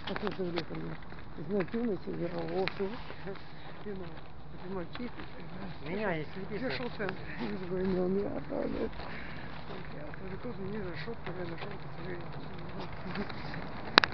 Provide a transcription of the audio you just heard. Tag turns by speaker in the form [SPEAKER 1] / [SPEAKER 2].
[SPEAKER 1] А что ты врешь мне? Знакомый тебе, а овцы. Это мальчишки.
[SPEAKER 2] Меня, если не
[SPEAKER 1] Где шел-то? Звонил мне, а то нет. Я тоже не нашел, когда нашел,